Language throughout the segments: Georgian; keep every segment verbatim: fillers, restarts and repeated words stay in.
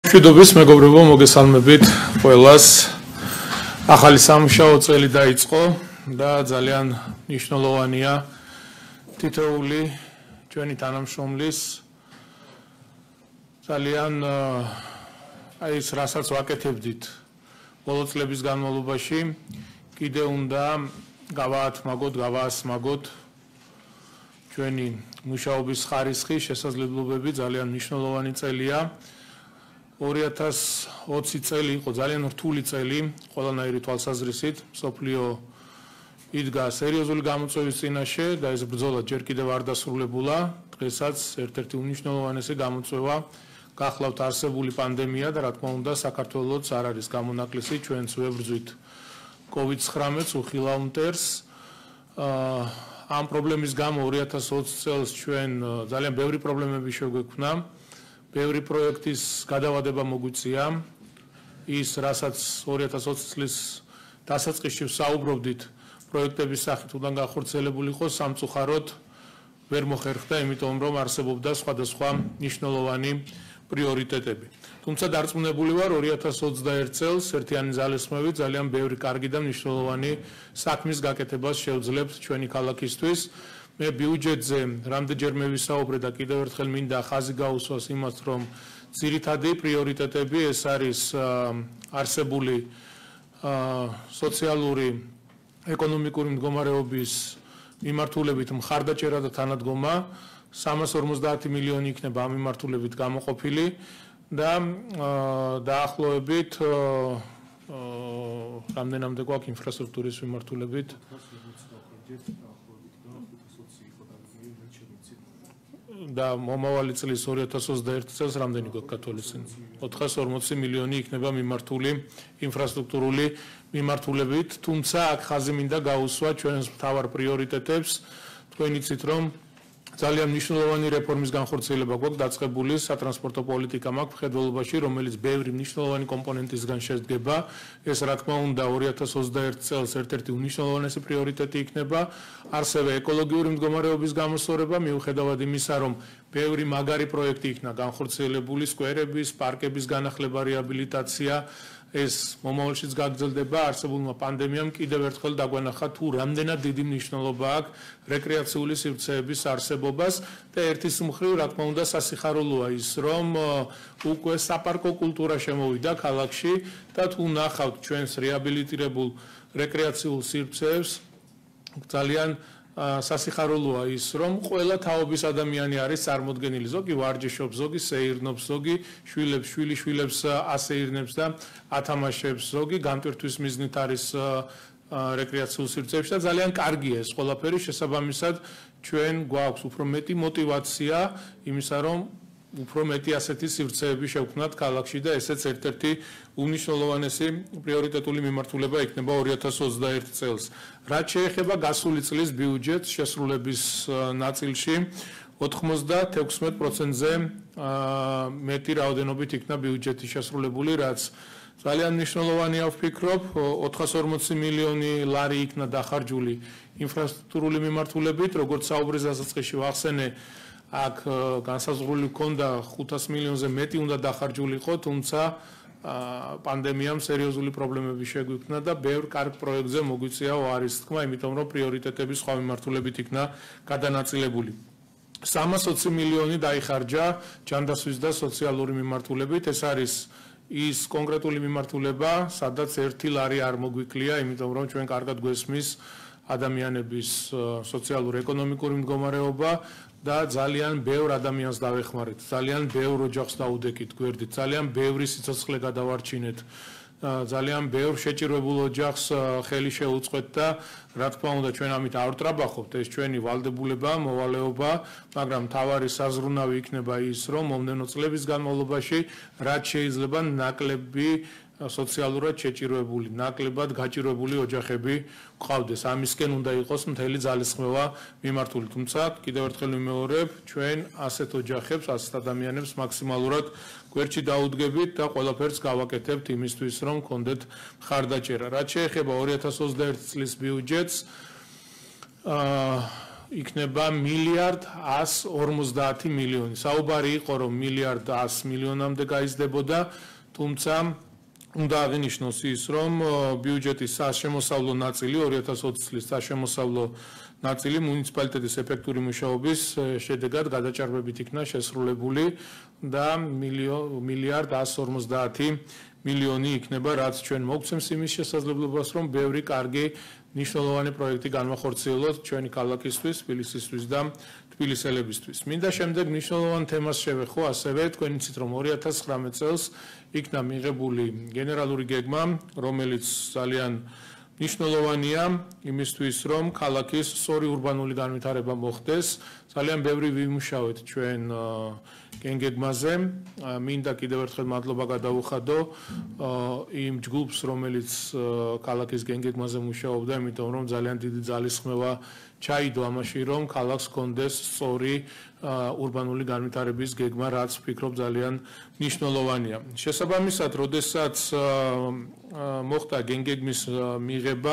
მშვიდობის მეგობრებო, მოგესალმებით ყველას. ახალი სამუშაო წელი დაიწყო და ძალიან მნიშვნელოვანია თითოეული ჩვენი თანამშრომლის ძალიან აი ეს რასაც ვაკეთებდით ბოლო წლების განმავლობაში კიდე უნდა გავაათმაგოთ, გავაასმაგოთ ჩვენი მუშაობის ხარისხი, შესაძლებლობები ძალიან მნიშვნელოვანი წელია. ორი ათას ოცი წელი იყო ძალიან რთული წელი ყველანაირი თვალსაზრისით. მსოფლიო იდგა სერიოზული გამოწვევის წინაშე და ეს ბრძოლა ჯერ კიდევ არ დასრულებულა. დღესაც ერთ-ერთი უმნიშვნელოვანესი გამოწვევა გახლავთ არსებული პანდემია და რა თქმა უნდა საქართველოც არ არის გამონაკლისი, ჩვენც ვებრძვით კოვიდ ცხრამეტს, უხილავ მტერს. ამ პრობლემის გამო ორი ათას ოცი წელს ჩვენ ძალიან ბევრი პრობლემები შეგვექმნა. ბევრი პროექტის გადავადება მოგვიწია. ის, რასაც ორი ათას ოცი წლის დასაწყისში ვსაუბრობდით, პროექტების სახით უნდა გახორციელებული იყოს, სამწუხაროდ ვერ მოხერხდა, იმიტომ რომ არსებობდა სხვადასხვა მნიშვნელოვანი პრიორიტეტები. თუმცა დარწმუნებული ვარ, ორი ათას ოცდაერთ წელს ერთიანი ძალისხმევით ძალიან ბევრი კარგი და მნიშვნელოვანი საქმის გაკეთებას შევძლებთ ჩვენი ქალაქისთვის. მე ბიუჯეტზე რამდენჯერმე ვისაუბრე და კიდევ ერთხელ მინდა ხაზი გაუსვას იმას, რომ ძირითადი პრიორიტეტები ეს არის არსებული სოციალური ეკონომიკური მდგომარეობის მიმართულებით მხარდაჭერა და თანადგომა სამას ორმოცდაათი მილიონი იქნება ამ მიმართულებით გამოყოფილი და დაახლოებით რამდენამდე გვაქვს ინფრასტრუქტურის მიმართულებით და მომავალი წლის ორი ათას ოცდაერთ წელს რამდენი გვაქვს გათვალისწინებული? ოთხას ორმოცი მილიონი იქნება მიმართული ინფრასტრუქტურული მიმართულებით, თუმცა აქ ხაზი მინდა გაუსვა ჩვენს მთავარ პრიორიტეტებს. თქვენ იცით, რომ ძალიან მნიშვნელოვანი რეფორმის განხორციელება გვაქვს დაწყებული სატრანსპორტო პოლიტიკა მაქვს მხედველობაში, რომელიც ბევრი მნიშვნელოვანი კომპონენტისგან შედგება. ეს რა თქმა უნდა ორი ათას ოცდაერთ წელს ერთ-ერთი უმნიშვნელოვანესი პრიორიტეტი იქნება. ასევე ეკოლოგიური მდგომარეობის გამოსწორება, მიუხედავად იმისა, რომ ბევრი მაგარი პროექტი იქნა განხორციელებული, სკვერების, პარკების განახლება, რეაბილიტაცია, ეს მომავალშიც გაგრძელდება. არსებულმა პანდემიამ კიდევ ერთხელ დაგვენახა თუ რამდენად დიდი მნიშვნელობა აქვს რეკრეაციული სივრცეების არსებობას და ერთის მხრივ, რა თქმა უნდა, სასიხარულოა ის, რომ უკვე საპარკო კულტურა შემოვიდა ქალაქში და თუ ნახავთ ჩვენს რეაბილიტირებულ რეკრეაციულ სივრცეებს, ძალიან სასიხარულოა ის, რომ ყველა თაობის ადამიანი არის წარმოდგენილი. ზოგი ვარჯიშობს, ზოგი სეირნობს, ზოგი შვილებს, შვილიშვილებს ასეირნებს და ათამაშებს, ზოგი განტვირთვის მიზნით არის რეკრეაციულ სივრცეებში და ძალიან კარგია ეს ყველაფერი. შესაბამისად, ჩვენ გვაქვს უფრო მეტი мотиваცია იმისა, რომ უფრო მეტი ასეთი სივრცეები შევქმნათ ქალაქში და ესეც ერთ-ერთი უმნიშვნელოვანესი პრიორიტეტული მიმართულება იქნება ორი ათას ოცდაერთ წელს. რაც შეეხება გასული წლის ბიუჯეტს შესრულების ნაწილში, ოთხმოცდათექვსმეტ პროცენტზე მეტი რაოდენობით იქნა ბიუჯეტი შესრულებული, რაც ძალიან მნიშვნელოვანია ვფიქრობ. ოთხას ორმოცი მილიონი ლარი იქნა დახარჯული ინფრასტრუქტურული მიმართულებით, როგორც საუბრის დასაწყისში ვახსენე, აქ განსაზღვრული ჰქონდა ხუთას მილიონზე მეტი უნდა დახარჯულიყო, თუმცა პანდემიამ სერიოზული პრობლემები შეგვიქმნა და ბევრ კარგ პროექტზე მოგვიწია უარის თქმა, იმიტომ რომ პრიორიტეტები სხვა მიმართულებით იქნა გადანაწილებული. სამას ოცი მილიონი დაიხარჯა ჯანდაცვის და სოციალური მიმართულებით. ეს არის ის კონკრეტული მიმართულება, სადაც ერთი ლარი არ მოგვიკლია, იმიტომ რომ ჩვენ კარგად გვესმის ადამიანების სოციალური ეკონომიკური მდგომარეობა და ძალიან ბევრ ადამიანს დავეხმარეთ, ძალიან ბევრ ოჯახს დაუდეკით გვერდით, ძალიან ბევრი სიცოცხლე გადავარჩინეთ, ძალიან ბევრ შეჭირებულ ოჯახს ხელი შეუწყეთ და რა თქმა უნდა ჩვენ ამით არ ვტრაბახობთ, ეს ჩვენი ვალდებულება, მოვალეობა, მაგრამ მთავარი საზრუნავი იქნება ის, რომ მომდენო წლების განმავლობაში რაც შეიძლება ნაკლები სოციალურად შეჭირვებული, ნაკლებად გაჭირვებული ოჯახები გვყავდეს. ამისკენ უნდა იყოს მთელი ძალისხმევა მიმართული. თუმცა კიდევ ერთხელ ვიმეორებ, ჩვენ ასეთ ოჯახებს, ასეთ ადამიანებს მაქსიმალურად გვერდში დაუდგებით და ყველაფერს გავაკეთებთ იმისთვის, რომ გქონდეთ მხარდაჭერა. რაც შეეხება ორი ათას ოცდაერთ წლის ბიუჯეტს, იქნება მილიარდ ას ორმოცდაათი მილიონი. საუბარი იყო, რომ მილიარდ ას მილიონამდე გაიზრდებოდა, თუმცა უნდა აღინიშნოს ის, რომ ბიუჯეტის სასშემოსავლო ნაწილი ორი ათას ოცი წლის სასშემოსავლო ნაწილი მუნიციპალიტეტის ეფექტური მუშაობის შედეგად გადაჭარბებით იქნა შესრულებული და მილიარდ ას ორმოცდაათი მილიონი იქნება, რაც ჩვენ მოგცემს იმის შესაძლებლობას, რომ ბევრი კარგი ნიშნულოვანი პროექტი განვახორციელოთ ჩვენი ქალაქისთვის, თბილისისთვის და თბილისელებისთვის. მინდა შემდეგ ნიშნულოვან თემას შევეხო, ასევე თქვენ იცით, რომ ორი ათას ცხრამეტ წელს იქნა მიღებული გენერალური გეგმა, რომელიც ძალიან ნიშნულოვანია იმისთვის, რომ ქალაქის სწორი ურბანული განვითარება მოხდეს. ძალიან ბევრი ვიმუშავეთ ჩვენ გენგეგმაზე. მინდა კიდევ ერთხელ მადლობა გადაუხადო იმ ჯგუფს, რომელიც ქალაქის გენგეგმაზე მუშაობდა, იმიტომ რომ ძალიან დიდი ძალისხმევა ჩაიდო ამაში, რომ ქალაქს ჰქონდეს სწორი ურბანული განვითარების გეგმა, რაც ვფიქრობ ძალიან ნიშნულოვანია. შესაბამისად, როდესაც მოხდა გენგეგმის მიღება,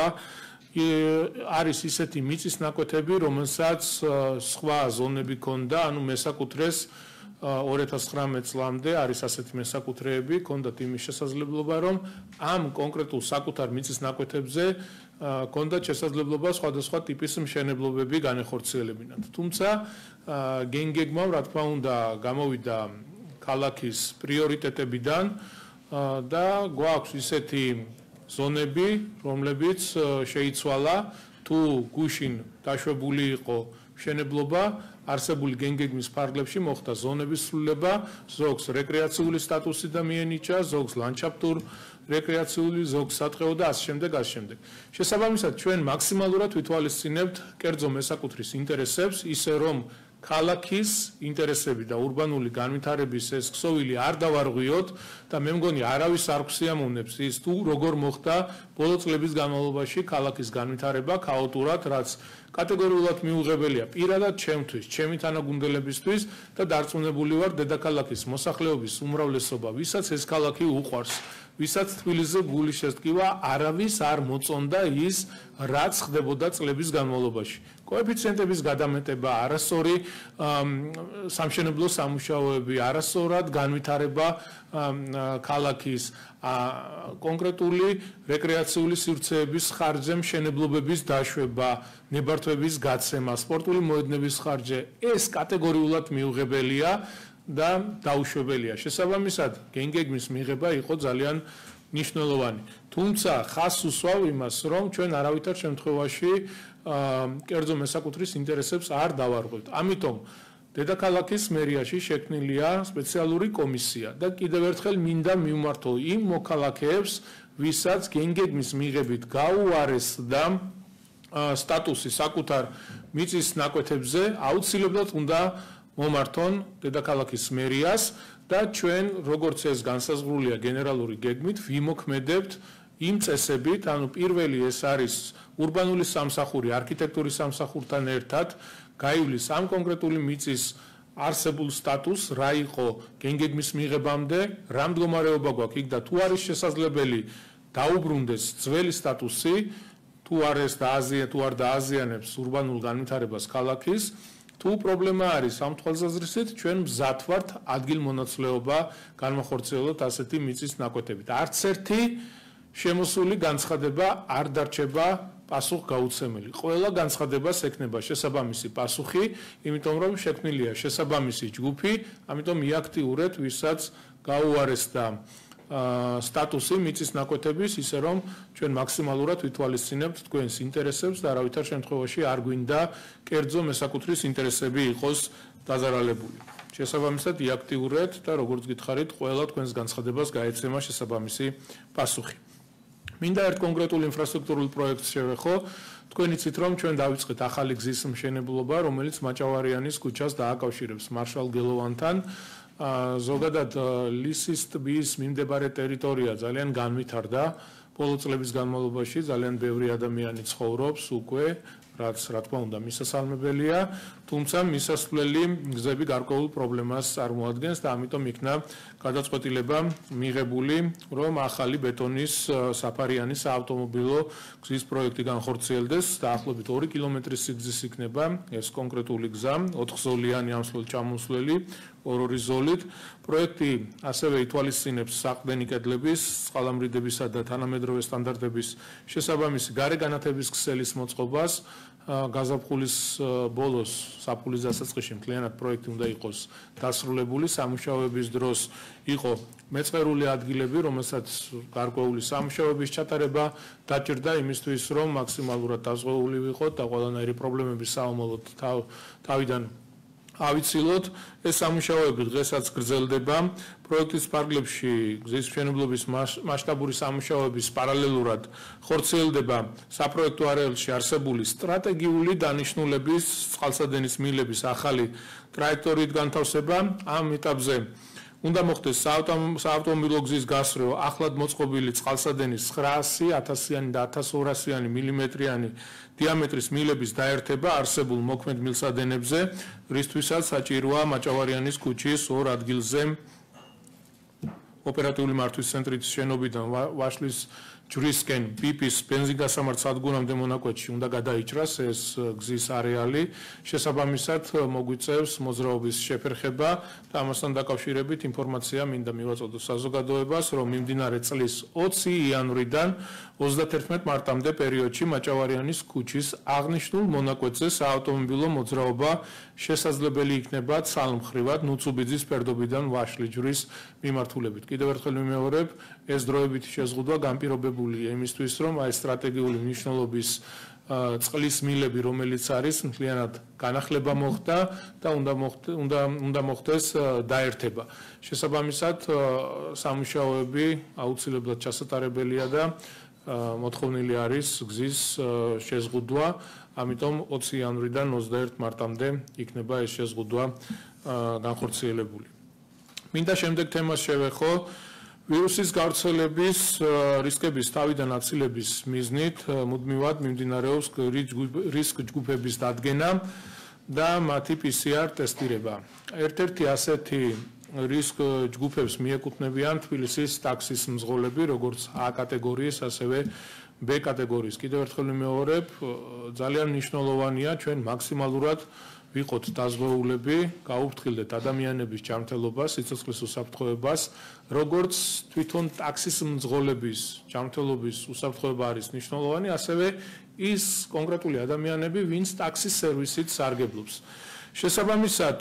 არის ისეთი მიწის ნაკვეთები, რომელსაც სხვა ზონები ჰქონდა, ანუ მესაკუთრეს ორი ათას ცხრამეტ წლამდე არის ასეთი მესაკუთრეები, ჰქონდათ იმის შესაძლებლობა, რომ ამ კონკრეტულ საკუთარ მიწის ნაკვეთებზე ჰქონდათ შესაძლებლობა სხვადასხვა ტიპის მშენებლობები განეხორციელებინათ. თუმცა გენგეგმამ, რა თქმა უნდა, გამოვიდა ქალაქის პრიორიტეტებიდან და გვაქვს ისეთი ზონები, რომლებიც შეიცვალა, თუ გუშინ დაშვებული იყო მშენებლობა, არსებული გენგეგმის ფარგლებში მოხდა ზონების სრულება, ზოგს რეკრეაციული სტატუსი და მიენიჭა, ზოგს ლანდშაფტურ რეკრეაციული, ზოგს სატყეო და ასე შემდეგ, ასე შემდეგ. შესაბამისად, ჩვენ მაქსიმალურად ვითვალისწინებთ კერძო მესაკუთრის ინტერესებს, ისე რომ ქალაქის ინტერესები და ურბანული განვითარების ეს ქსოვილი არ დავარღვიოთ და მე მგონი არავის არ გვსიამოვნებს ის თუ როგორ მოხდა ბოლო წლების განმავლობაში ქალაქის განვითარება ქაოტურად, რაც კატეგორიულად მიუღებელია პირადად ჩემთვის, ჩემი თანაგუნდელებისთვის და დარწმუნებული ვარ დედაქალაქის მოსახლეობის უმრავლესობა, ვისაც ეს ქალაქი უყვარს, ვისაც თბილისზე გული შესტკივა, არავის არ მოწონდა ის, რაც ხდებოდა წლების განმავლობაში. კოეფიციენტების გადამეტება, არასწორი სამშენებლო სამუშაოები, არასწორად განვითარება ქალაქის, კონკრეტული რეკრეაციული სივრცეების ხარჯზე მშენებლობების დაშვება, ნებართვების გაცემა, სპორტული მოედნების ხარჯზე, ეს კატეგორიულად მიუღებელია და დაუშვებელია. შესაბამისად, გენგეგმის მიღება იყო ძალიან ნიშნულოვანი. თუმცა ხაზს უსვავ იმას, რომ ჩვენ არავითარ შემთხვევაში კერძო მესაკუთრის ინტერესებს არ დავარღვევთ. ამიტომ დედაქალაქის მერიაში შექმნილია სპეციალური კომისია და კიდევ ერთხელ მინდა მივმართო იმ მოქალაქეებს, ვისაც გენგეგმის მიღებით გაუარესდა სტატუსი საკუთარ მიწის ნაკვეთებზე, აუცილებლად უნდა მომართონ დედაქალაქის მერიას და ჩვენ, როგორც ეს განსაზღვრულია გენერალური გეგმით, ვიმოქმედებთ იმ წესებით, ანუ პირველი ეს არის ურბანული სამსახური, არქიტექტურის სამსახურთან ერთად გაივლის ამ კონკრეტული მიწის არსებულ სტატუსს, რა იყო გენგეგმის მიღებამდე, რა მდგომარეობა გვაქვს იქ და თუ არის შესაძლებელი დაუბრუნდეს ძველი სტატუსი, თუ არის დააზიანებს, თუ არ დააზიანებს ურბანულ განვითარებას ქალაქის, თუ პრობლემა არის ამ თვალსაზრისით, ჩვენ მზად ვართ ადგილმონაცვლეობა განვახორციელოთ ასეთი მიწის ნაკვეთებით. არც ერთი შემოსული განცხადება არ დარჩება პასუხგაუცემელი. ყველა განცხადებას ექნება შესაბამისი პასუხი, იმიტომ რომ შექმნილია შესაბამისი ჯგუფი, ამიტომ მიაქტიურეთ, ვისაც გაუარესდა სტატუსი მიწის ნაკვეთების, ისე რომ ჩვენ მაქსიმალურად ვითვალისწინებთ თქვენს ინტერესებს და არავითარ შემთხვევაში არ გვინდა კერძო მესაკუთრის ინტერესები იყოს დაზარალებული. შესაბამისად იაქტიურეთ და როგორც გითხარით, ყველა თქვენს განცხადებას გაეცემა შესაბამისი პასუხი. მინდა ერთ კონკრეტულ ინფრასტრუქტურულ პროექტს შევეხო. თქვენ იცით, რომ ჩვენ დავიწყეთ ახალი გზის მშენებლობა, რომელიც მაჭავარიანის ქუჩას დააკავშირებს მარშალ გელოვანთან. ზოგადად ლისის ტბის მიმდებარე ტერიტორია ძალიან განვითარდა. ბოლო წლების განმავლობაში ძალიან ბევრი ადამიანი ცხოვრობს უკვე რაც რა თქმა უნდა მისასალმებელია, თუმცა მისასვლელი გზები გარკვეულ პრობლემას წარმოადგენს და ამიტომ იქნა გადაწყვეტილება მიღებული, რომ ახალი ბეტონის საფარიანი საავტომობილო გზის პროექტი განხორციელდეს. დაახლოებით ორი კილომეტრის სიგრძის იქნება ეს კონკრეტული გზა, ოთხზოლიანი ამსვლელი ჩამოსვლელი, ორ-ორი ზოლით. პროექტი ასევე ითვალისწინებს საყრდენი კედლების, წყალამრიდებისა და თანამედროვე სტანდარტების შესაბამისი გარეგანათების ქსელის მოწყობას. გაზაფხულის ბოლოს საფულის დასაწყისში მთლიანად პროექტი უნდა იყოს დასრულებული. სამუშაოების დროს იყო მეწყერული ადგილები, რომელსაც გარკვეული სამუშაოების ჩატარება დაჭირდა იმისთვის, რომ მაქსიმალურად დაზღვეული ვიყოთ და ყველანაირი პრობლემების საომალოდ თავიდან ავიცილოთ. ეს სამუშაოები დღესაც გრძელდება. პროექტის ფარგლებში გზის მშენებლობის მასშტაბური სამუშაოების პარალელურად ხორციელდება საპროექტო არეალში არსებული სტრატეგიული დანიშნულების წყალსადენის მილების ახალი ტრაექტორიით განთავსება. ამ ეტაპზე უნდა მოხდეს საავტომობილო გზის გასწვრივ ახლად მოწყობილი წყალსადენის ცხრაასი, ათასიანი და ათასორასიანი მილიმეტრიანი დიამეტრის მილების დაერთება არსებულ მოქმედ მილსადენებზე, რისთვისაც საჭიროა მაჭავარიანის ქუჩის ორ ადგილზე ოპერატიული მართვის ცენტრის შენობიდან ვაშლის ჯვრისკენ პიპის ბენზინგასამართ სადგურამდე მონაკვეთში უნდა გადაიჭრას ეს გზის არეალი. შესაბამისად მოგვიწევს მოძრაობის შეფერხება და ამასთან დაკავშირებით ინფორმაცია მინდა მივაწოდო საზოგადოებას, რომ მიმდინარე წლის ოცი იანვრიდან ოცდაათერთმეტ მარტამდე პერიოდში მაჭავარიანის ქუჩის აღნიშნულ მონაკვეთზე საავტომობილო მოძრაობა შესაძლებელი იქნება ცალმხრივად ნუცუბიძის ფერდობიდან ვაშლი ჯვრის მიმართულებით. კიდევ ერთხელ ვიმეორებ, ეს დროებითი შეზღუდვა განპირობებულია იმისთვის, რომ აი სტრატეგიული მნიშვნელობის წყლის მილები, რომელიც არის მთლიანად განახლება მოხდა და უნდა უნდა უნდა მოხდეს დაერთება. შესაბამისად სამუშაოები აუცილებლად ჩასატარებელია და მოთხოვნილი არის გზის შეზღუდვა, ამიტომ ოცი იანვრიდან ოცდაერთ მარტამდე იქნება ეს შეზღუდვა განხორციელებული. მინდა შემდეგ თემას შევეხო ვირუსის გავრცელების რისკების თავიდან აცილების მიზნით მუდმივად მიმდინარეობს რისკ ჯგუფების დადგენა და მათი პი სი არ ტესტირება. ერთ-ერთი ასეთი რისკ ჯგუფებს მიეკუთვნებიან თბილისის ტაქსის მძღოლები, როგორც A კატეგორიის, ასევე B კატეგორიის. კიდევ ერთხელ ვიმეორებ, ძალიან მნიშვნელოვანია ჩვენ მაქსიმალურად ვიყოთ დაზღვეულები, გაუფრთხილდეთ ადამიანების ჯანმრთელობას, სიცოცხლის უსაფრთხოებას, როგორც თვითონ ტაქსის მძღოლების ჯანმრთელობის უსაფრთხოება არის მნიშვნელოვანი, ასევე ის კონკრეტული ადამიანები, ვინც ტაქსის სერვისით სარგებლობს. შესაბამისად,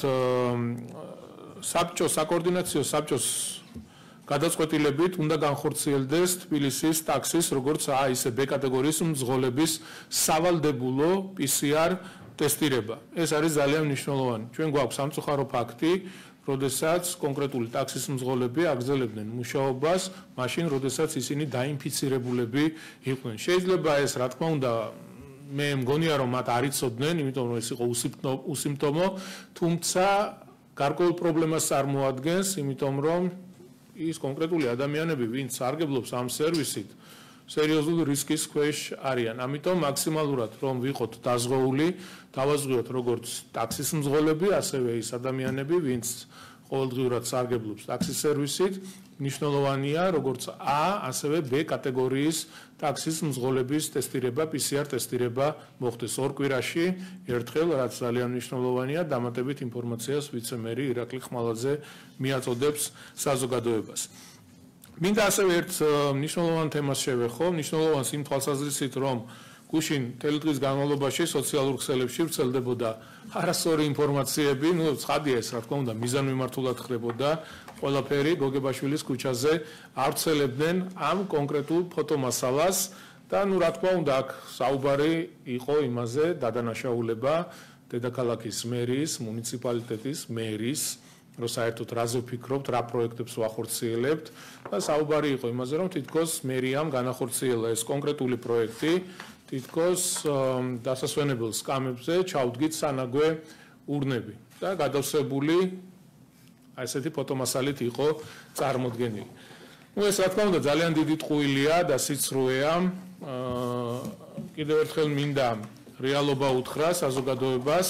საბჭოს საკოორდინაციო საბჭოს გადაწყვეტილებით უნდა განხორციელდეს თბილისის ტაქსის, როგორც A ისე B კატეგორიის მძღოლების სავალდებულო პი სი არ ტესტირება. ეს არის ძალიან მნიშვნელოვანი. ჩვენ გვაქვს სამწუხარო ფაქტი, როდესაც კონკრეტული ტაქსის მძღოლები აგრძელებდნენ მუშაობას, მაშინ როდესაც ისინი დაინფიცირებულები იყვნენ. შეიძლება ეს რა თქმა უნდა მე მგონია რომ მათ არ იცოდნენ, იმიტომ რომ ეს იყო უსიმპტომო, თუმცა გარკვეულ პრობლემას წარმოადგენს, იმიტომ რომ ის კონკრეტული ადამიანები, ვინც სარგებლობს ამ სერვისით, სერიოზული რისკის ქვეშ არიან. ამიტომ მაქსიმალურად რომ ვიყოთ დაზღვეული, დავაზღვიოთ როგორც ტაქსის მძღოლები, ასევე ის ადამიანები, ვინც ყოველდღიურად სარგებლობს ტაქსის სერვისით, მნიშვნელოვანია როგორც A, ასევე B კატეგორიის ტაქსის მძღოლების ტესტირება, პი სი არ ტესტირება მოხდეს ორ კვირაში ერთხელ, რაც ძალიან მნიშვნელოვანია, დამატებით ინფორმაციას ვიცე-მერი ირაკლი ხმალაძე მიაწოდებს საზოგადოებას. მინდა ასევე ერთ მნიშვნელოვან თემას შევეხო, მნიშვნელოვანს იმ თვალსაზრისით, რომ გუშინ მთელი დღის განმავლობაში სოციალურ ქსელებში ვრცელდებოდა არასწორი ინფორმაციები, ну, ცხადია ეს, რა თქმა უნდა, მიზანმიმართულად ხდებოდა ყველაფერი გოგებაშვილის ქუჩაზე ავრცელებდნენ ამ კონკრეტულ ფოტომასალას და ну, რა თქმა უნდა, აქ საუბარი იყო იმაზე, დადანაშაულება დედაქალაქის მერის, მუნიციპალიტეტის მერის, რომ საერთოდ რაზე ვფიქრობთ, რა პროექტებს ვახორციელებთ და საუბარი იყო იმაზე, რომ თითქოს მერიამ განახორციელა ეს კონკრეტული პროექტი, თითქოს დასასვენებელ სკამებზე ჩავდგით სანაგვე ურნები და გადავსებული აი ესეთი ფოტომასალით იყო წარმოდგენილი. ну ეს რა თქმა უნდა ძალიან დიდი ტყუილია და სიცრუეა. კიდევ ერთხელ მინდა რეალობა უთხრა საზოგადოებას.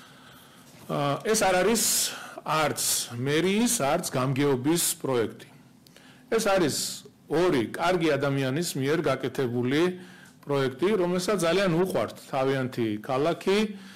ეს არ არის არც მერიის, არც გამგეობის პროექტი. ეს არის ორი კარგი ადამიანის მიერ გაკეთებული პროექტი, რომელსაც ძალიან უყვართ თავიანთი ქალაქი.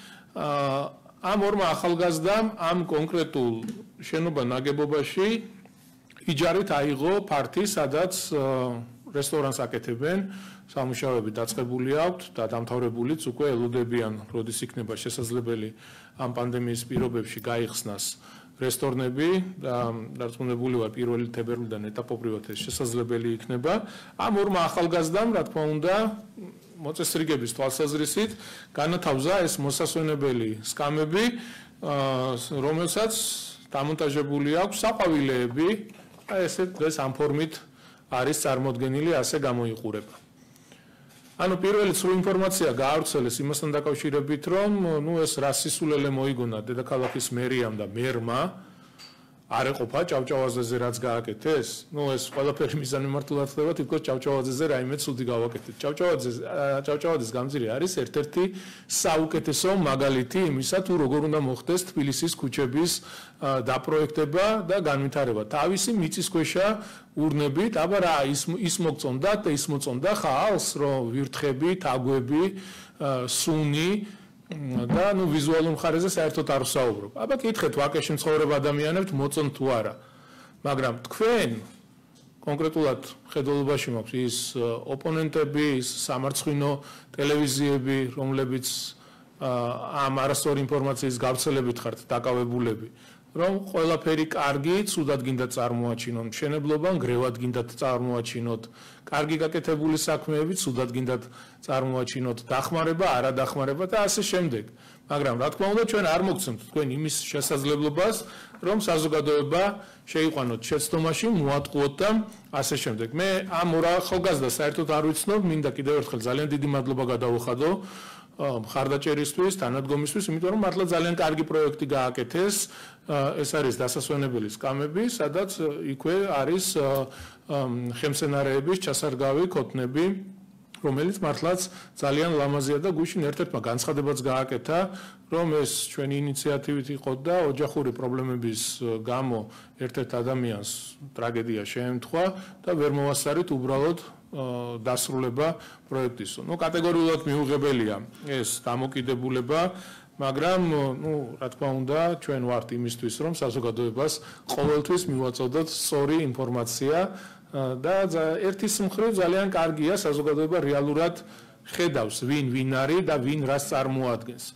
ამ ორმა ახალგაზრდამ ამ კონკრეტულ შენობა ნაგებობაში იჯარით აიღო ფართი, სადაც რესტორანს აკეთებენ, სამუშაოები დაწყებული აქვთ და დამთავრებულიც უკვე ელოდებიან, როდის იქნება შესაძლებელი ამ პანდემიის პირობებში გაიხსნას რესტორნები და დარწმუნებული ვარ პირველი თებერვლიდან ეტაპობრივად ეს შესაძლებელი იქნება. ამ ორმა ახალგაზრდამ, რა თქმა უნდა, მოწესრიგების თვალსაზრისით განათავზა ეს მოსასვენებელი სკამები, რომელსაც დამონტაჟებული აქვს საყვავილეები, ესე დღეს ამ ფორმით არის წარმოდგენილი, ასე გამოიყურება. ანუ პირველი სრულ ინფორმაცია გაავრცელეს იმასთან დაკავშირებით, რომ ნუ ეს რა სისულელე მოიგონა დედაქალაქის მერიამ და მერმა არ ეყოფა ჭავჭავაძეზე რაც გააკეთეს. ნუ ეს ყველაფერი მიზანმიმართულად ხდება, თითქოს ჭავჭავაძეზე რაიმე ცუდი გავაკეთეთ. ჭავჭავაძეს ჭავჭავაძის გამზირი არის ერთ-ერთი საუკეთესო მაგალითი იმისა, თუ როგორ უნდა მოხდეს თბილისის ქუჩების დაპროექტება და განვითარება. თავისი მიწისქვეშა ურნებით, აბა რა ის ის მოგწონდა და ის მოწონდა ხალხს, რომ ვირთხები, თაგვები, სუნი და ნუ ვიზუალურ მხარეზე საერთოდ არ ვსაუბრობ. აბა კითხეთ ვაკეში მცხოვრებ ადამიანებს მოწონთ თუ არა. მაგრამ თქვენ კონკრეტულად ხედულობაში მაქვს ის ოპონენტები, ის სამარცხვინო ტელევიზიები, რომლებიც ამ არასწორი ინფორმაციის გავრცელებით ხართ დაკავებულები, რომ ყველაფერი კარგი, ცუდად გინდა წარმოაჩინოთ, მშენებლობა ნგრევად გინდათ წარმოაჩინოთ, კარგი გაკეთებული საქმეები, ცუდად გინდათ წარმოაჩინოთ, დახმარება, არა დახმარება და ასე შემდეგ. მაგრამ რა თქმა უნდა, ჩვენ არ მოგცემთ თქვენ იმის შესაძლებლობას, რომ საზოგადოება შეიყვანოთ შეცდომაში, მოატყუოთ და ასე შემდეგ. მე ამ ორ ახალგაზრდას საერთოდ არ ვიცნობ, მინდა კიდევ ერთხელ ძალიან დიდი მადლობა გადავუხადო მხარდაჭერისთვის, თანადგომისთვის, იმიტომ რომ მართლა ძალიან კარგი პროექტი გააკეთეს. ეს არის დასასვენებელი სკამები, სადაც იქვე არის ხელმსენარეების ჩასარგავი ქოთნები, რომელიც მართლაც ძალიან ლამაზია და გუშინ ერთ-ერთმა განცხადებაც გააკეთა, რომ ეს ჩვენი ინიციატივით იყო და ოჯახური პრობლემების გამო ერთ-ერთ ადამიანს ტრაგედია შეემთხვა და ვერ მოვასწარით უბრალოდ დასრულება პროექტისო. ნუ კატეგორიულად მიუღებელია ეს დამოკიდებულება, მაგრამ ნუ რა თქმა უნდა, ჩვენ ვართ იმისთვის, რომ საზოგადოებას ყოველთვის მივაწოდოთ სწორი ინფორმაცია და ერთის მხრივ ძალიან კარგია საზოგადოება რეალურად ხედავს, ვინ ვინ არის და ვინ რას წარმოადგენს.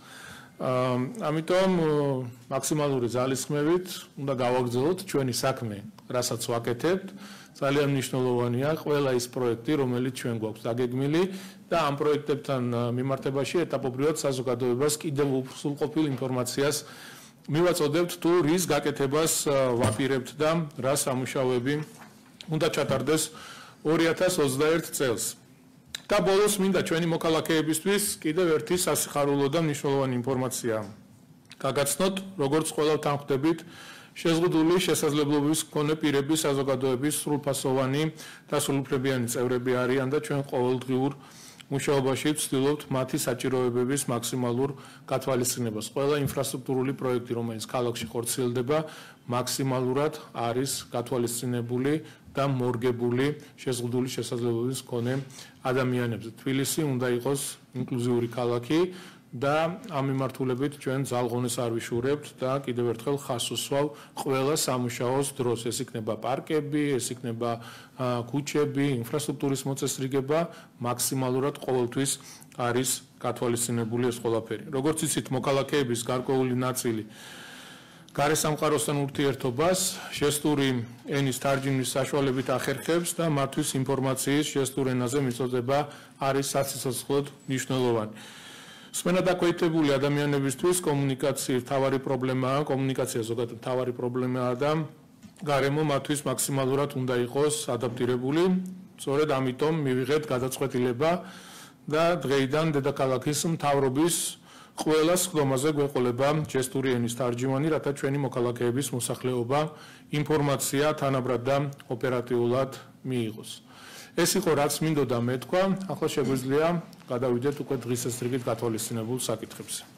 ამიტომ მაქსიმალური ძალისხმევით უნდა გავაგრძელოთ ჩვენი საქმე, რასაც ვაკეთებთ. ძალიან მნიშვნელოვანია ყველა ის პროექტი, რომელიც ჩვენ გვაქვს დაგეგმილი და ამ პროექტებთან მიმართებაში ეტაპობრივად საზოგადოებას კიდევ სრულყოფილ ინფორმაციას მივაწოდებთ, თუ რის გაკეთებას ვაპირებთ და რა სამუშაოები უნდა ჩატარდეს ორი ათას ოცდაერთ წელს. და ბოლოს მინდა ჩვენი მოქალაქეებისთვის კიდევ ერთი სასიხარულო და მნიშვნელოვანი ინფორმაცია გაგაცნოთ, როგორც ყველა თანხმდებით შეზღუდული შესაძლებლობების მქონე პირები საზოგადოების სრულფასოვანი და სრულუფლებიანი წევრები არიან და ჩვენ ყოველდღიურ მუშაობაში ვცდილობთ მათი საჭიროებების მაქსიმალურ გათვალისწინებას. ყველა ინფრასტრუქტურული პროექტი, რომელიც ქალაქში ხორციელდება, მაქსიმალურად არის გათვალისწინებული და მორგებული შეზღუდული შესაძლებლობების მქონე ადამიანებზე. თბილისი უნდა იყოს ინკლუზიური ქალაქი და ამ მიმართულებით ჩვენ ძალღონეს არ ვიშურებთ და კიდევ ერთხელ ხაზს უსვავ ყველა სამუშაოს დროს. ეს იქნება პარკები, ეს იქნება ქუჩები, ინფრასტრუქტურის მოწესრიგება, მაქსიმალურად ყოველთვის არის გათვალისწინებული ეს ყველაფერი. როგორც იცით, მოქალაქეების გარკვეული ნაწილი გარესამყაროსთან ურთიერთობას ჟესტური ენის თარჯიმის საშუალებით ახერხებს და მათთვის ინფორმაციის ჟესტურ ენაზე მიწოდება არის საციცოცხლოდ მნიშვნელოვანი. სმენა დაქვეითებული ადამიანებისთვის კომუნიკაციის მთავარი პრობლემაა, კომუნიკაცია ზოგადად მთავარი პრობლემაა და გარემო მათთვის მაქსიმალურად უნდა იყოს ადაპტირებული. სწორედ ამიტომ მივიღეთ გადაწყვეტილება და დღეიდან დედაქალაქის მთავრობის ყველა სხდომაზე გვეყოლება ჟესტური ენის თარჯიმანი, რათა ჩვენი მოქალაქეების მოსახლეობა ინფორმაცია თანაბრად და ოპერატიულად მიიღოს. ეს იყო რაც მინდოდა მეთქვა, ახლა შეგვიძლია გადავიდეთ უკვე დღის წესრიგით გათვალისწინებულ საკითხებზე.